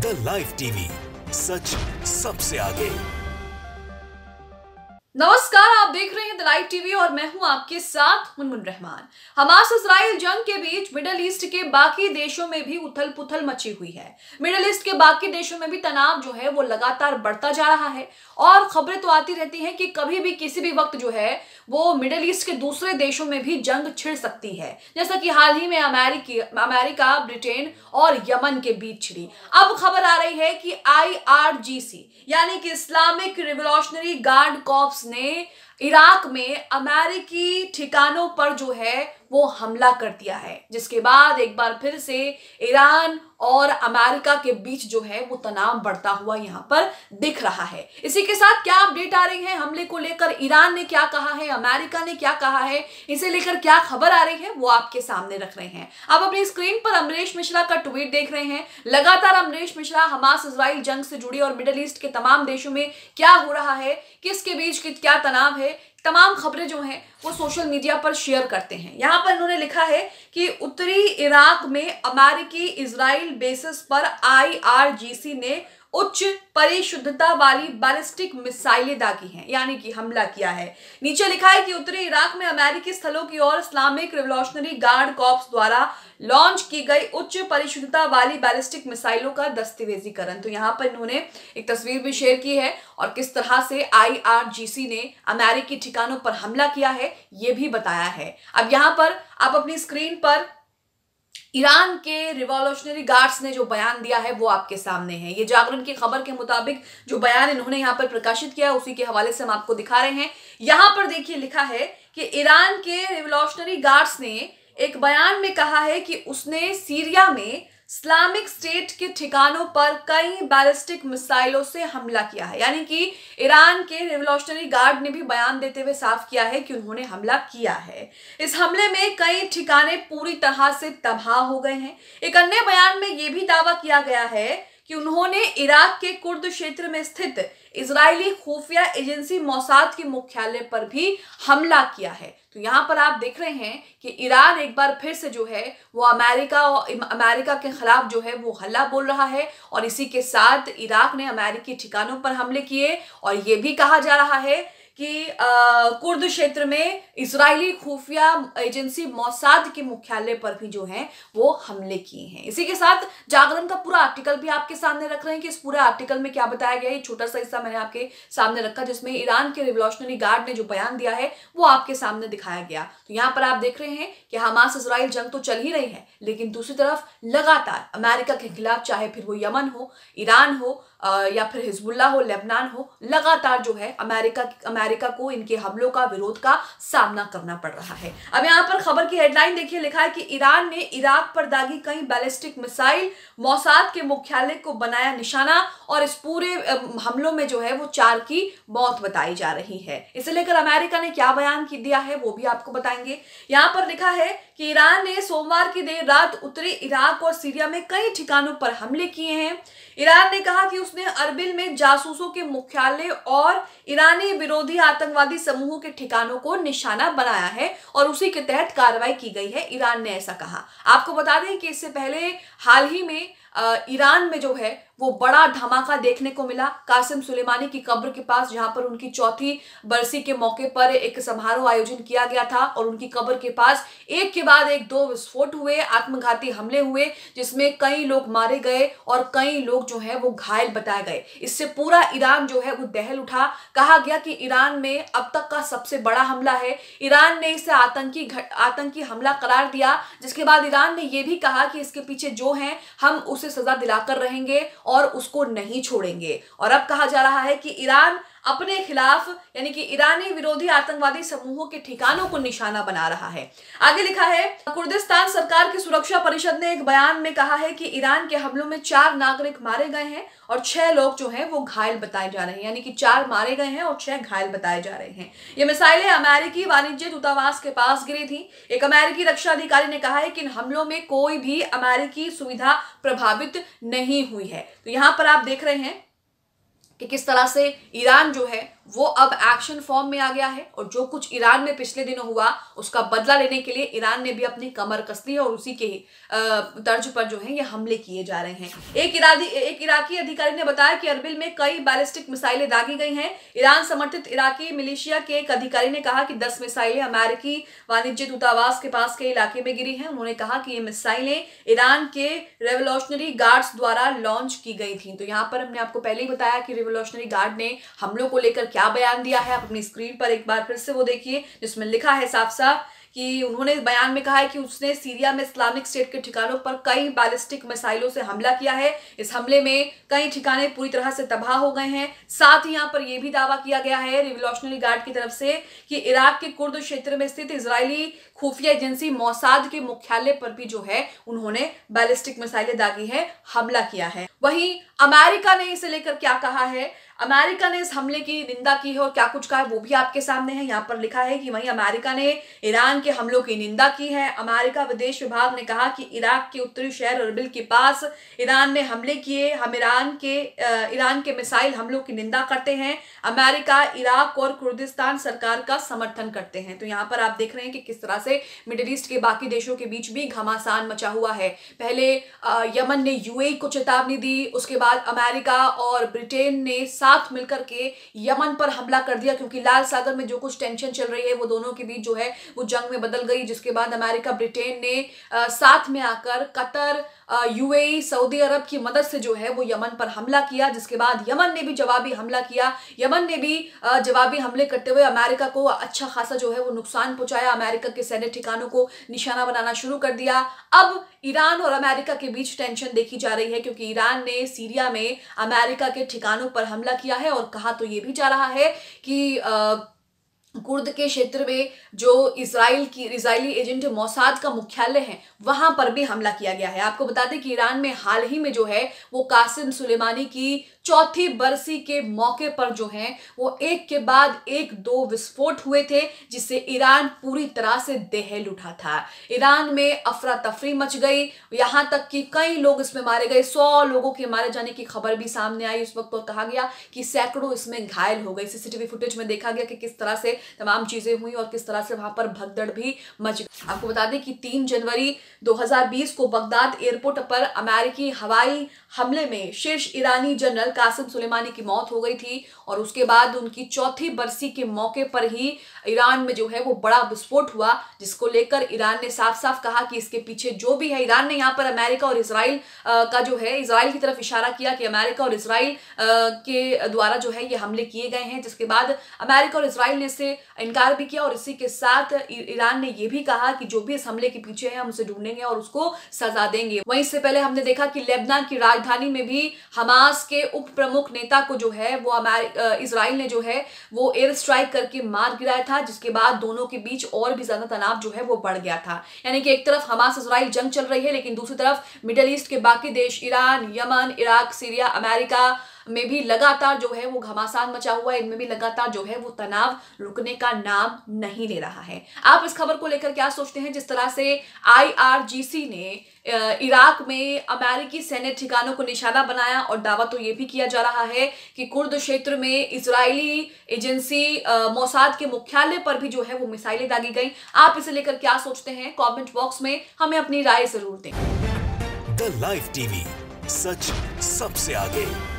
The live TV, सच सबसे आगे। नमस्कार, आप देख रहे हैं द लाइव टीवी और मैं हूं आपके साथ मुनमुन रहमान। हमास इजराइल जंग के बीच मिडिल ईस्ट के बाकी देशों में भी उथल पुथल मची हुई है। मिडिल ईस्ट के बाकी देशों में भी तनाव जो है वो लगातार बढ़ता जा रहा है और खबरें तो आती रहती हैं कि कभी भी किसी भी वक्त जो है वो मिडिल ईस्ट के दूसरे देशों में भी जंग छिड़ सकती है, जैसा कि हाल ही में अमेरिका, ब्रिटेन और यमन के बीच छिड़ी। अब खबर आ रही है कि IRGC यानी कि इस्लामिक रिवॉल्यूशनरी गार्ड कॉर्प्स ने इराक में अमेरिकी ठिकानों पर जो है वो हमला कर दिया है, जिसके बाद एक बार फिर से ईरान और अमेरिका के बीच जो है वो तनाव बढ़ता हुआ यहाँ पर दिख रहा है। इसी के साथ क्या अपडेट आ रही है हमले को लेकर, ईरान ने क्या कहा है, अमेरिका ने क्या कहा है, इसे लेकर क्या खबर आ रही है वो आपके सामने रख रहे हैं। आप अपनी स्क्रीन पर अमरीश मिश्रा का ट्वीट देख रहे हैं। लगातार अमरीश मिश्रा हमास इजराइल जंग से जुड़ी और मिडिल ईस्ट के तमाम देशों में क्या हो रहा है, किसके बीच क्या तनाव है, तमाम खबरें जो हैं वो सोशल मीडिया पर शेयर करते हैं। यहाँ पर इन्होंने लिखा है कि उत्तरी इराक में अमेरिकी इजराइल बेसिस पर IRGC ने उच्च परिशुद्धता वाली बैलिस्टिक मिसाइलें दागी हैं, यानी कि हमला किया है। नीचे लिखा है कि उत्तरी इराक में अमेरिकी स्थलों की ओर इस्लामिक रिवॉल्यूशनरी गार्ड कॉर्प्स द्वारा लॉन्च की गई उच्च परिशुद्धता वाली बैलिस्टिक मिसाइलों का दस्तावेजीकरण। तो यहाँ पर इन्होंने एक तस्वीर भी शेयर की है और किस तरह से IRGC ने अमेरिकी ठिकानों पर हमला किया है ये भी बताया है। अब यहाँ पर आप अपनी स्क्रीन पर ईरान के रिवॉल्यूशनरी गार्ड्स ने जो बयान दिया है वो आपके सामने है। ये जागरण की खबर के मुताबिक जो बयान इन्होंने यहाँ पर प्रकाशित किया है उसी के हवाले से हम आपको दिखा रहे हैं। यहाँ पर देखिए लिखा है कि ईरान के रिवॉल्यूशनरी गार्ड्स ने एक बयान में कहा है कि उसने सीरिया में इस्लामिक स्टेट के ठिकानों पर कई बैलिस्टिक मिसाइलों से हमला किया है। यानी कि ईरान के रिवॉल्यूशनरी गार्ड ने भी बयान देते हुए साफ किया है कि उन्होंने हमला किया है। इस हमले में कई ठिकाने पूरी तरह से तबाह हो गए हैं। एक अन्य बयान में यह भी दावा किया गया है कि उन्होंने इराक के कुर्द क्षेत्र में स्थित इजरायली खुफिया एजेंसी मोसाद के मुख्यालय पर भी हमला किया है। तो यहाँ पर आप देख रहे हैं कि ईरान एक बार फिर से जो है वो अमेरिका के खिलाफ जो है वो हल्ला बोल रहा है और इसी के साथ इराक ने अमेरिकी ठिकानों पर हमले किए और ये भी कहा जा रहा है कि कुर्द क्षेत्र में इजरायली खुफिया एजेंसी मोसाद के मुख्यालय पर भी जो है वो हमले किए हैं। इसी के साथ जागरण का पूरा आर्टिकल भी आपके सामने रख रहे हैं कि इस पूरे आर्टिकल में क्या बताया गया है। छोटा सा हिस्सा मैंने आपके सामने रखा जिसमें ईरान के रिवॉल्यूशनरी गार्ड ने जो बयान दिया है वो आपके सामने दिखाया गया। तो यहाँ पर आप देख रहे हैं कि हमास इजराइल जंग तो चल ही रही है, लेकिन दूसरी तरफ लगातार अमेरिका के खिलाफ, चाहे फिर वो यमन हो, ईरान हो या फिर हिजबुल्ला हो, लेबनान हो, लगातार जो है अमेरिका को इनके हमलों का, विरोध का सामना करना पड़ रहा है। अब यहाँ पर खबर की हेडलाइन देखिए, लिखा है कि ईरान ने इराक पर दागी कई बैलिस्टिक मिसाइल, मोसाद के मुख्यालय को बनाया निशाना और इस पूरे हमलों में जो है वो 4 की मौत बताई जा रही है। इसे लेकर अमेरिका ने क्या बयान दिया है वो भी आपको बताएंगे। यहाँ पर लिखा है कि ईरान ने सोमवार की देर रात उत्तरी इराक और सीरिया में कई ठिकानों पर हमले किए हैं। ईरान ने कहा कि उसने अरबिल में जासूसों के मुख्यालय और ईरानी विरोधी आतंकवादी समूहों के ठिकानों को निशाना बनाया है और उसी के तहत कार्रवाई की गई है, ईरान ने ऐसा कहा। आपको बता दें कि इससे पहले हाल ही में ईरान में जो है वो बड़ा धमाका देखने को मिला कासिम सुलेमानी की कब्र के पास, जहां पर उनकी 4वीं बरसी के मौके पर एक समारोह आयोजन किया गया था और उनकी कब्र के पास एक के बाद एक 2 विस्फोट हुए, आत्मघाती हमले हुए, जिसमें कई लोग मारे गए और कई लोग जो है वो घायल बताए गए। इससे पूरा ईरान जो है वो दहल उठा। कहा गया कि ईरान में अब तक का सबसे बड़ा हमला है। ईरान ने इसे आतंकी हमला करार दिया, जिसके बाद ईरान ने यह भी कहा कि इसके पीछे जो है हम उसे सजा दिलाकर रहेंगे और उसको नहीं छोड़ेंगे। और अब कहा जा रहा है कि ईरान अपने खिलाफ यानी कि ईरानी विरोधी आतंकवादी समूहों के ठिकानों को निशाना बना रहा है। आगे लिखा है, कुर्दिस्तान सरकार की सुरक्षा परिषद ने एक बयान में कहा है कि ईरान के हमलों में 4 नागरिक मारे गए हैं और 6 लोग जो हैं वो घायल बताए जा रहे हैं। यानी कि 4 मारे गए हैं और 6 घायल बताए जा रहे हैं। ये मिसाइलें अमेरिकी वाणिज्य दूतावास के पास गिरी थी। एक अमेरिकी रक्षा अधिकारी ने कहा है कि इन हमलों में कोई भी अमेरिकी सुविधा प्रभावित नहीं हुई है। तो यहाँ पर आप देख रहे हैं कि किस तरह से ईरान जो है वो अब एक्शन फॉर्म में आ गया है और जो कुछ ईरान में पिछले दिनों हुआ उसका बदला लेने के लिए ईरान ने भी अपनी कमर कस ली है और उसी के तर्ज पर जो है ये हमले किए जा रहे हैं। एक इराकी अधिकारी ने बताया कि अरबिल में कई बैलिस्टिक मिसाइलें दागी गई हैं। ईरान समर्थित इराकी मिलिशिया के एक अधिकारी ने कहा कि 10 मिसाइलें अमेरिकी वाणिज्य दूतावास के पास के इलाके में गिरी हैं। उन्होंने कहा कि ये मिसाइलें ईरान के रेवोल्यूशनरी गार्ड्स द्वारा लॉन्च की गई थी। तो यहाँ पर हमने आपको पहले ही बताया कि रेवोल्यूशनरी गार्ड ने हमलों को लेकर क्या बयान दिया है। आप अपनी स्क्रीन पर एक बार फिर से वो देखिए जिसमें लिखा है साफ साफ कि उन्होंने बयान में कहा है कि उसने सीरिया में इस्लामिक स्टेट के ठिकानों पर कई बैलिस्टिक मिसाइलों से हमला किया है। इस हमले में कई ठिकाने पूरी तरह से तबाह हो गए हैं। साथ ही यहाँ पर यह भी दावा किया गया है रिवोल्यूशनरी गार्ड की तरफ से कि इराक के कुर्द क्षेत्र में स्थित इजरायली खुफिया एजेंसी मोसाद के मुख्यालय पर भी जो है उन्होंने बैलिस्टिक मिसाइलें दागी है, हमला किया है। वहीं अमेरिका ने इसे लेकर क्या कहा है, अमेरिका ने इस हमले की निंदा की है और क्या कुछ कहा है वो भी आपके सामने है। यहाँ पर लिखा है कि वहीं अमेरिका ने ईरान के हमलों की निंदा की है। अमेरिका विदेश विभाग ने कहा कि इराक के उत्तरी शहर अरबिल के पास ईरान ने हमले किए। हम ईरान के मिसाइल हमलों की निंदा करते हैं। अमेरिका इराक और कुर्दिस्तान सरकार का समर्थन करते हैं। तो यहाँ पर आप देख रहे हैं कि किस तरह से मिडिल ईस्ट के बाकी देशों के बीच भी घमासान मचा हुआ है। पहले यमन ने यूएई को चेतावनी दी, उसके बाद अमेरिका और ब्रिटेन ने साथ मिलकर के यमन पर हमला कर दिया क्योंकि लाल सागर में जो कुछ टेंशन चल रही है वो दोनों के बीच जो है वो जंग में बदल गई। जिसके बाद अमेरिका ब्रिटेन ने साथ में आकर कतर, यूएई, सऊदी अरब की मदद से जो है वो यमन पर हमला किया। जिसके बाद यमन ने भी जवाबी हमला किया। यमन ने भी जवाबी हमले करते हुए अमेरिका को अच्छा खासा जो है वो नुकसान पहुंचाया। अमेरिका के सैन्य ठिकानों को निशाना बनाना शुरू कर दिया। अब ईरान और अमेरिका के बीच टेंशन देखी जा रही है क्योंकि ईरान ने सीरिया में अमेरिका के ठिकानों पर हमला किया है और कहा तो ये भी जा रहा है कि कुर्द के क्षेत्र में जो इजरायली एजेंट मोसाद का मुख्यालय है वहां पर भी हमला किया गया है। आपको बता दें कि ईरान में हाल ही में जो है वो कासिम सुलेमानी की चौथी बरसी के मौके पर जो है वो एक के बाद एक 2 विस्फोट हुए थे जिससे ईरान पूरी तरह से दहल उठा था। ईरान में अफरा तफरी मच गई, यहां तक कि कई लोग इसमें मारे गए। 100 लोगों के मारे जाने की खबर भी सामने आई उस वक्त और कहा गया कि सैकड़ों इसमें घायल हो गए। सीसीटीवी फुटेज में देखा गया कि किस तरह से तमाम चीजें हुई और किस तरह से वहां पर भगदड़ भी मच गई। आपको बता दें कि 3 जनवरी 2020 को बगदाद एयरपोर्ट पर अमेरिकी हवाई हमले में शीर्ष ईरानी जनरल कासिम सुलेमानी की मौत हो गई थी और उसके बाद उनकी चौथी बरसी के मौके पर ही ईरान में जो है वो बड़ा विस्फोट हुआ जिसको लेकर ईरान ने साफ साफ कहा कि इसके पीछे जो भी है, ईरान ने यहाँ पर अमेरिका और इजराइल का जो है इजराइल की तरफ इशारा किया कि अमेरिका और इजराइल के द्वारा जो है ये हमले किए गए हैं। जिसके बाद अमेरिका और इजराइल ने इससे इनकार भी किया और इसी के साथ ईरान ने यह भी कहा कि जो भी इस हमले के पीछे है हम उसे ढूंढेंगे और उसको सजा देंगे। वहीं इससे पहले हमने देखा कि लेबनान की राजधानी में भी हमास के उप प्रमुख नेता को जो है वो इजराइल ने जो है वो एयर स्ट्राइक करके मार गिराया था जिसके बाद दोनों के बीच और भी ज्यादा तनाव जो है वो बढ़ गया था। यानी कि एक तरफ हमास इजराइल जंग चल रही है लेकिन दूसरी तरफ मिडिल ईस्ट के बाकी देश Iran, Yemen, Iraq, Syria, America में भी लगातार जो है वो घमासान मचा हुआ है। इनमें भी लगातार जो है वो तनाव रुकने का नाम नहीं ले रहा है। आप इस खबर को लेकर क्या सोचते हैं? जिस तरह से IRGC ने इराक में अमेरिकी सैन्य ठिकानों को निशाना बनाया और दावा तो ये भी किया जा रहा है कि कुर्द क्षेत्र में इजरायली एजेंसी मोसाद के मुख्यालय पर भी जो है वो मिसाइलें दागी गई। आप इसे लेकर क्या सोचते हैं? कमेंट बॉक्स में हमें अपनी राय जरूर दें। द लाइव टीवी, सच सबसे आगे।